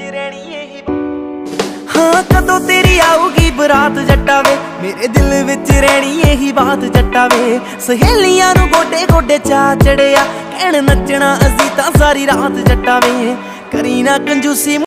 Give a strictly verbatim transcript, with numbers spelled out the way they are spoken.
रहनी यही। हाँ कदों तेरी आऊगी बरात जट्टा वे, मेरे दिल विच रहनी यही बात जट्टा वे। सहेलियां नू गोडे गोडे चा चढ़िया, कहण नचना असी तां सारी रात जट्टा वे। करी ना कंजूसी